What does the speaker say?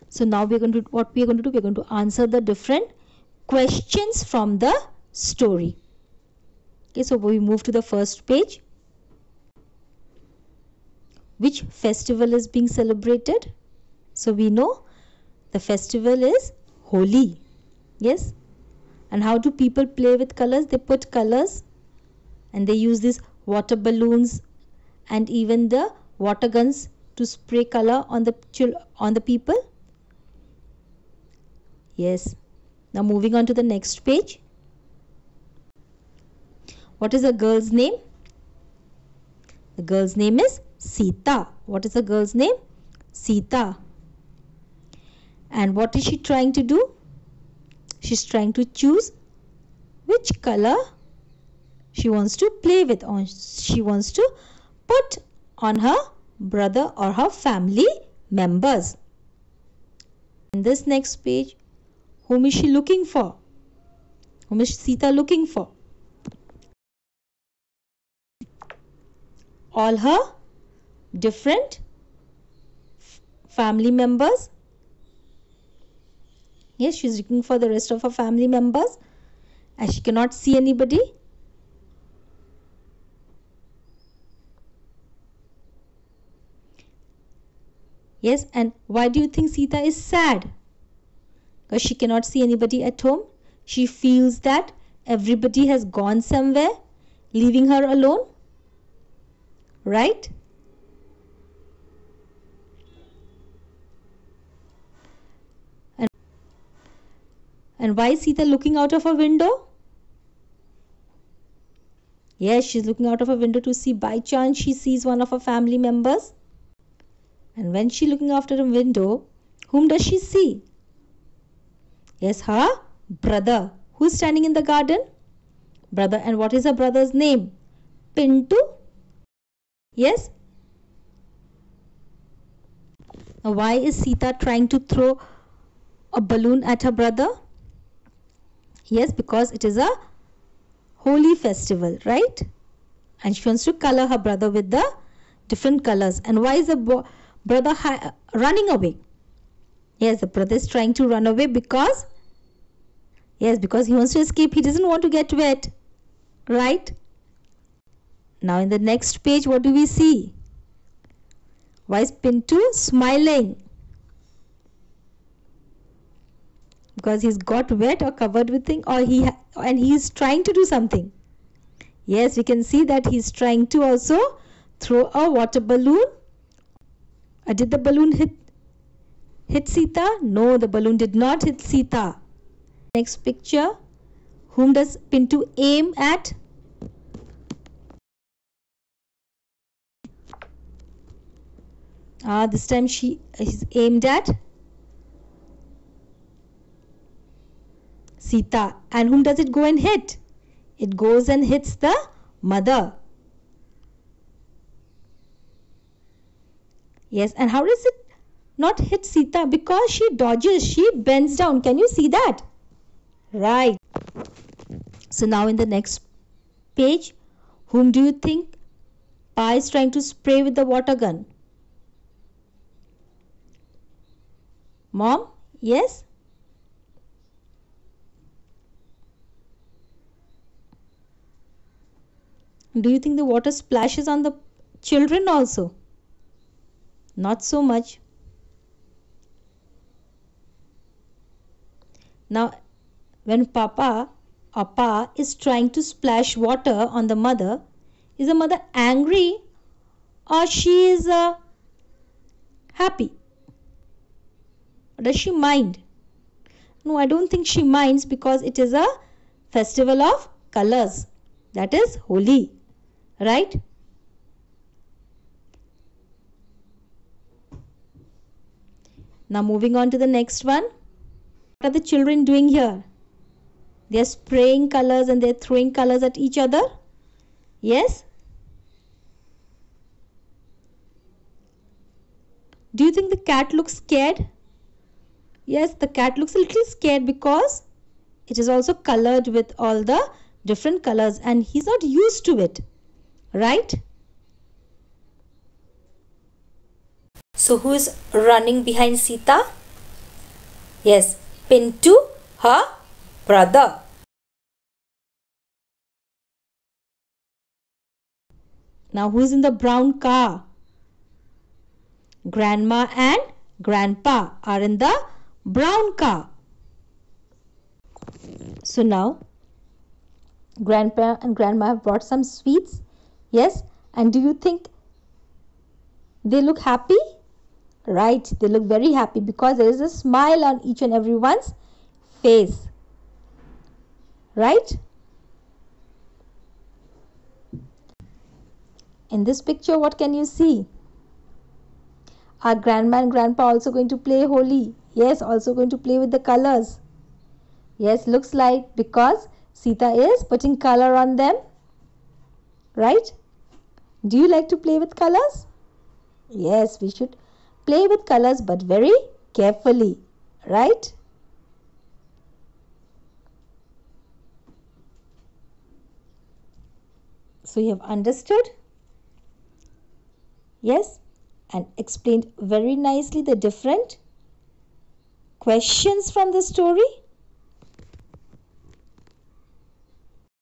So now we're going to do, we're going to answer the different questions from the story. Okay, so we move to the first page. Which festival is being celebrated? So we know the festival is Holi. Yes. And how do people play with colors? They put colors and they use these water balloons and even the water guns to spray color on the people. Yes. Now moving on to the next page. What is the girl's name? The girl's name is Sita. What is the girl's name? Sita. And what is she trying to do? She's trying to choose which color she wants to play with, or she wants to put on her brother or her family members. In this next page, whom is she looking for? Whom is Sita looking for? All her different family members. Yes, she's looking for the rest of her family members as she cannot see anybody. Yes, and why do you think Sita is sad? Because she cannot see anybody at home. She feels that everybody has gone somewhere, leaving her alone. Right? And why is Sita looking out of a window? Yes, she's looking out of a window to see, by chance she sees one of her family members. And when she's looking after a window, whom does she see? Yes, her brother. Who's standing in the garden? Brother. And what is her brother's name? Pintu. Yes. Now why is Sita trying to throw a balloon at her brother? Yes, because it is a Holi festival, right? And she wants to color her brother with the different colors. And why is the brother running away? Yes, the brother is trying to run away because he wants to escape. He doesn't want to get wet, right? Now in the next page, what do we see? Why is Pintu smiling? Because he's got wet or covered with things, or he's trying to do something. Yes, we can see that he's trying to also throw a water balloon. Did the balloon hit Sita? No, the balloon did not hit Sita. Next picture. Whom does Pintu aim at? This time she is aimed at Sita. And whom does it go and hit? It goes and hits the mother. Yes, and how does it not hit Sita? Because she dodges, she bends down. Can you see that? Right. So now in the next page, whom do you think Pa is trying to spray with the water gun? Mom? Yes? Do you think the water splashes on the children also? Not so much. Now, when Papa or Pa is trying to splash water on the mother, is the mother angry or she is happy? Or does she mind? No, I don't think she minds because it is a festival of colors. That is Holi. Right? Now moving on to the next one. What are the children doing here? They are spraying colors and they are throwing colors at each other. Yes? Do you think the cat looks scared? Yes, the cat looks a little scared because it is also colored with all the different colors and he's not used to it. Right? So who is running behind Sita? Yes, pinned to her brother. Now who's in the brown car? Grandma and grandpa are in the brown car. So now grandpa and grandma have brought some sweets. Yes, and do you think they look happy? Right, they look very happy because there is a smile on each and everyone's face. Right? In this picture, what can you see? Are grandma and grandpa also going to play Holi? Yes, also going to play with the colors. Yes, looks like, because Sita is putting color on them. Right? Do you like to play with colors? Yes, we should play with colors, but very carefully. Right? So you have understood? Yes, and explained very nicely the different questions from the story.